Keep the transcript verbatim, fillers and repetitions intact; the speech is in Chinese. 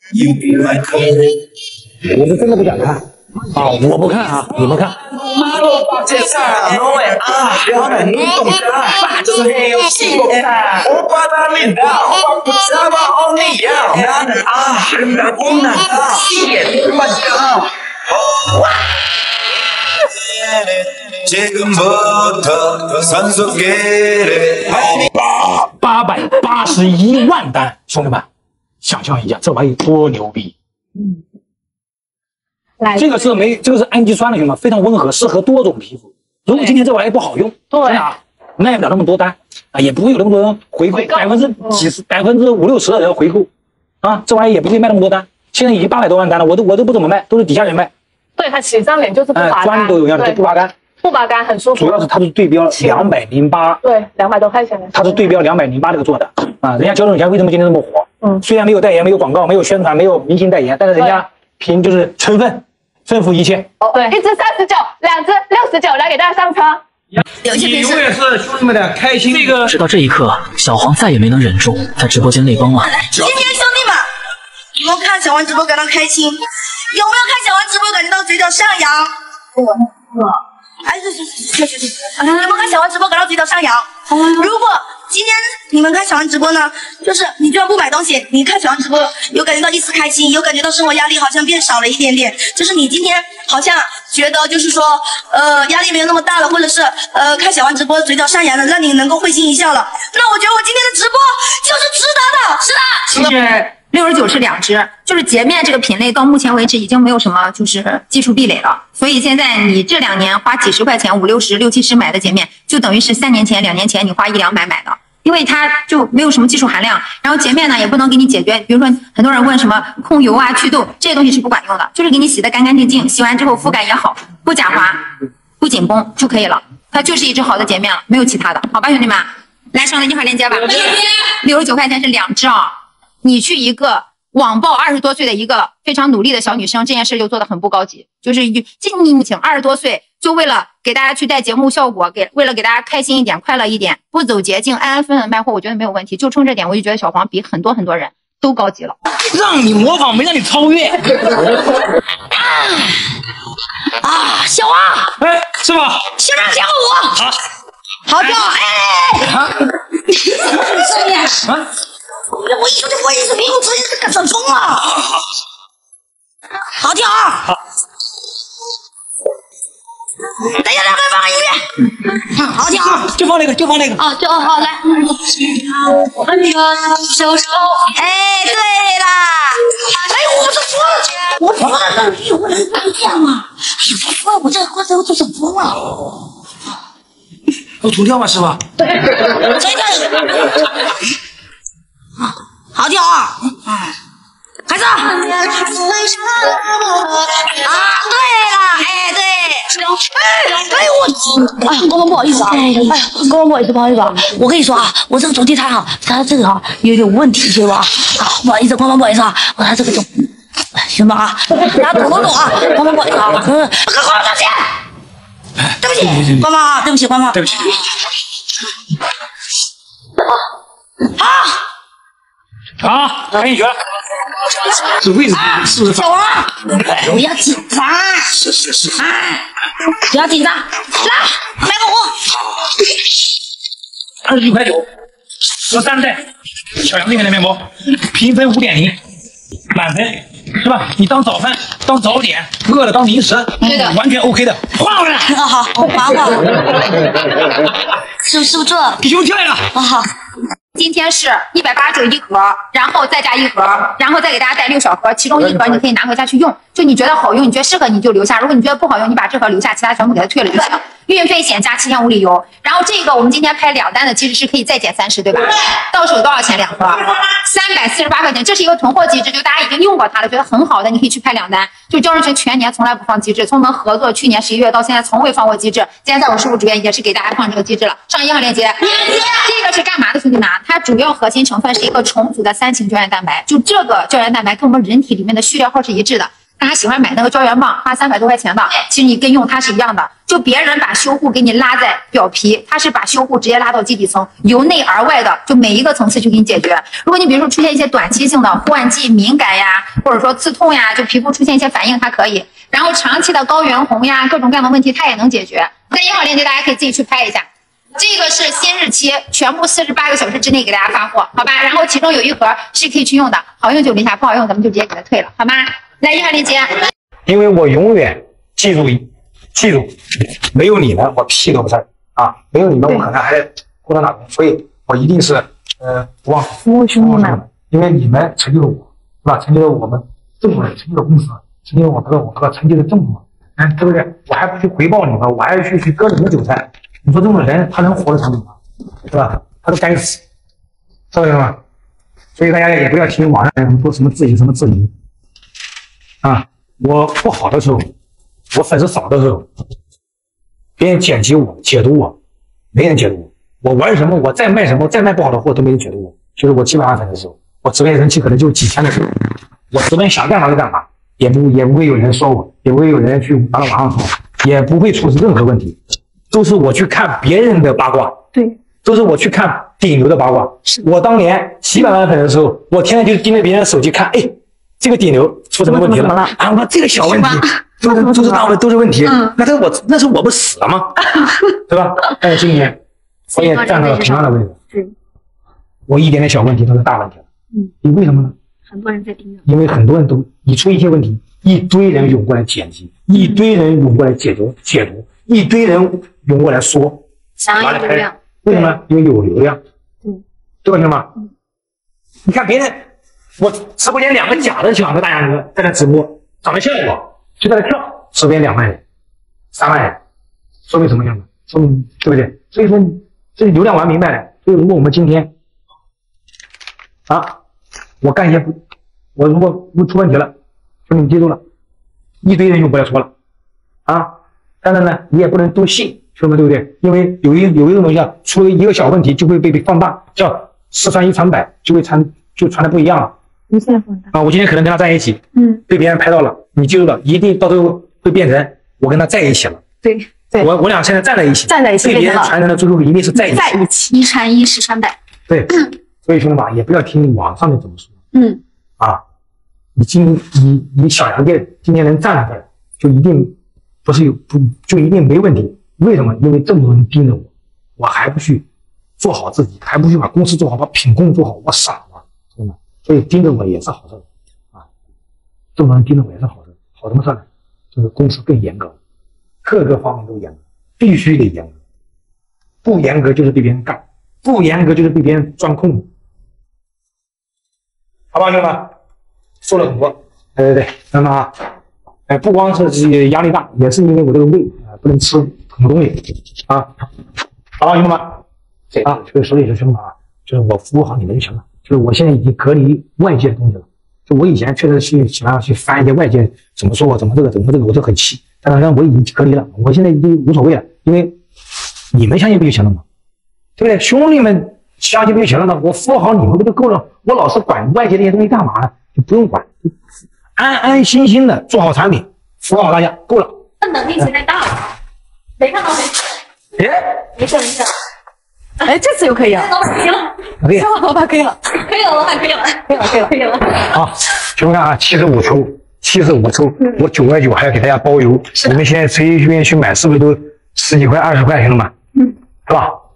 我是真的不想看啊，我不看啊，你们看。八百八十一万单，兄弟们，想象一下，这玩意多牛逼！嗯，来，这个是没，这个是氨基酸的，兄弟们，非常温和，适合多种皮肤。如果今天这玩意不好用，对啊，卖不了那么多单啊，也不会有那么多人回购，百分之几十、百分之五六十的人回购啊，这玩意也不会卖那么多单。现在已经八百多万单了，我都我都不怎么卖，都是底下人卖。对，它洗上脸就是不拔干，砖都有样，就不拔干。 不拔干很舒服，主要是它是对标两百零八，对，两百多块钱的，它是对标两百零八这个做的啊。人家胶种前为什么今天这么火？嗯，虽然没有代言、没有广告、没有宣传、没有明星代言，但是人家凭就是成分吩咐一切。哦，对，一只三十九，两只六十九，来给大家上车。有一些平时永远是兄弟们的开心。这个直到这一刻，小黄再也没能忍住，在直播间泪崩了。 今天兄弟们，有没有看小黄直播感到开心？有没有看小黄直播感觉到嘴角上扬？我我。 哎，是是是是是是，你们看小黄直播感到嘴角上扬。如果今天你们看小黄直播呢，就是你居然不买东西，你看小黄直播有感觉到一丝开心，有感觉到生活压力好像变少了一点点，就是你今天好像觉得就是说，呃，压力没有那么大了，或者是呃看小黄直播嘴角上扬了，让你能够会心一笑了。那我觉得我今天的直播就是值得的，是的。是。 六十九是两只，就是洁面这个品类到目前为止已经没有什么就是技术壁垒了，所以现在你这两年花几十块钱、五六十、六七十买的洁面，就等于是三年前、两年前你花一两百买的，因为它就没有什么技术含量。然后洁面呢也不能给你解决，比如说很多人问什么控油啊、祛痘这些东西是不管用的，就是给你洗得干干净净，洗完之后肤感也好，不假滑、不紧绷就可以了。它就是一支好的洁面了，没有其他的，好吧，兄弟们，来上的一号链接吧。六十九块钱是两支啊。 你去一个网暴二十多岁的一个非常努力的小女生，这件事就做得很不高级。就是这你请二十多岁，就为了给大家去带节目效果，给为了给大家开心一点、快乐一点，不走捷径，安安分分卖货，我觉得没有问题。就冲这点，我就觉得小黄比很多很多人都高级了。 让你模仿，没让你超越。 啊，小王， 哎，是吧？ 现在跳舞，好，好跳，哎，啊，啊。 我一说这我一视频，我直接是干转疯了。好跳啊！好。等一下，来放个音乐。好跳啊！ 就放那个，就放那个。 哦，就哦好来。哎，对啦。哎，我这说，我说的这有人不一样啊！哎呦，我说了，我这刚才我做成疯了。 有图跳吗，师傅？ 对。这个。 啊，好跳啊！哎，开始！啊，对了，哎对，哎哎我，哎呀，哥们不好意思啊，哎呀，哥们不好意思，不好意思啊，我跟你说啊，我这个手机它啊，它这个啊有点问题，知道吧？啊，不好意思，光光不好意思啊，我它这个就，行吧啊，大家懂懂懂啊，光光不好意思啊，嗯，快快道歉，对不起，光光啊，对不起，光光， 对不起。 啊。 啊，赶紧学！这位置是不是？ 小王，不要紧张。 是是是。 哎，不要紧张，来买个货。 二十一块九，十三袋小杨这边的面膜，评分五点零，满分是吧？你当早饭、当早点，饿了当零食，对的，完全 OK 的。画回来。 啊好，我画画。是不是不是做？ 给兄弟跳一个。 啊好。 今天是一百八十九一盒，然后再加一盒，然后再给大家带六小盒，其中一盒你可以拿回家去用，就你觉得好用，你觉得适合你就留下，如果你觉得不好用，你把这盒留下，其他全部给它退了就行。运费险加七天无理由。然后这个我们今天拍两单的机制是可以再减三十，对吧？到手多少钱两盒？三百四十八块钱，这是一个囤货机制，就大家已经用过它了，觉得很好的，你可以去拍两单。就胶人群全年从来不放机制，从我们合作去年十一月到现在从未放过机制。今天在我师傅主页也是给大家放这个机制了，上一号链接。这个是干嘛的，兄弟们？它主要核心成分是一个重组的三型胶原蛋白，就这个胶原蛋白跟我们人体里面的序列号是一致的。 大家喜欢买那个胶原棒，花三百多块钱的，其实你跟用它是一样的。就别人把修护给你拉在表皮，它是把修护直接拉到基底层，由内而外的，就每一个层次去给你解决。如果你比如说出现一些短期性的换季敏感呀，或者说刺痛呀，就皮肤出现一些反应，它可以。然后长期的高原红呀，各种各样的问题它也能解决。在一号链接大家可以自己去拍一下。这个是新日期，全部四十八个小时之内给大家发货，好吧？然后其中有一盒是可以去用的，好用就留下，不好用咱们就直接给它退了，好吗？来一号链接。 因为我永远记住记住，没有你们我屁都不是啊！没有你们我可能还孤单打工，所以我一定是呃不忘服务兄弟们，因为你们成就了我，是吧？成就了我们这么多人，成就了公司，成就了我这个我这个成就了这么多，哎，对不对？我还不去回报你们，我还要去去割你们韭菜。你说这种人他能活得长久吗？是吧？他都该死，知道吗？所以大家也不要听网上人说什么质疑什么质疑啊！我不好的时候，我粉丝少的时候，别人剪辑我、解读我，没人解读我。我玩什么，我再卖什么，再卖不好的货都没人解读我。就是我几百万粉丝的时候，我直播间人气可能就几千的时候，我直播间想干嘛就干嘛，也不也不会有人说我，也不会有人去拿到网上说，也不会出任何问题。都是我去看别人的八卦， 对， 都是我去看顶流的八卦。我当年几百万粉的时候，我天天就盯着别人的手机看，哎，这个顶流出什么问题了？啊，我这个小问题，都是都是大问都是问题。嗯，那这我那是我不死了吗？对吧？但是今年我也站到了同样的位置，对，我一点点小问题都是大问题了。嗯，你为什么呢？ 很多人在盯着， 因为很多人都你出一些问题，一堆人涌过来剪辑，一堆人涌过来解读解读。一堆人涌过来说， 想要有流量， 为什么？因为有流量， 嗯， 对吧，兄弟们？嗯，你看别人，我直播间两个假的小的大杨哥在那直播，长得像我，就在那跳，直播间两万人、三万人，说明什么样子？说明对不对？所以说，这流量玩明白了。所以如果我们今天啊，我干一些不，我如果不出问题了，兄弟们记住了，一堆人涌过来说了，啊。当然呢，你也不能都信，兄弟们，对不对？因为有一有一种东西啊，出了一个小问题就会被被放大，叫十传一传百，就会传就传的不一样了。 无限放大啊！ 我今天可能跟他在一起，嗯，被别人拍到了，你记住了，一定到最后会变成我跟他在一起了。 对对， 我我俩现在站在一起， 站在一起， 被别人传成的最后一定是在一起， 在一起，一传一，十传百。 对，嗯、所以兄弟们也不要听网上面怎么说， 嗯， 啊，你今你你小杨店今天能站在这儿，就一定。不是有不就一定没问题？为什么？因为这么多人盯着我，我还不去做好自己，还不去把公司做好，把品控做好，我傻吗？真的，所以盯着我也是好事啊！这么多人盯着我也是好事，好什么事呢？就是公司更严格，各个方面都严格，必须得严格，不严格就是被别人干，不严格就是被别人钻空子，好吧，兄弟们，说了很多，对对对，那么啊。哎，不光是自己压力大，也是因为我这个胃啊、呃、不能吃很多东西啊。好，兄弟们，这啊，这个所以说兄弟们啊，就是我服务好你们就行了。就是我现在已经隔离外界的东西了。就我以前确实去喜欢去翻一些外界怎么说我怎么这个怎么这个，我就很气。但是我已经隔离了，我现在已经无所谓了，因为你们相信不就行了吗？对不对？兄弟们相信不就行了吗？我服务好你们不就够了？我老是管外界那些东西干嘛呢？就不用管。就安安心心的做好产品，服务好大家，够了。 他能力实在大了，没看到没？ 哎， 没事没事。哎，这次又可以了。老板可以了， 可以。 老板可以了，可以了，老板可以了，可以了，可以了，可以了。 好，兄弟们啊，七十五抽，七十五抽，我九块九还要给大家包邮。你们现在随便去买，是不是都十几块、二十块，兄弟们？嗯，是吧？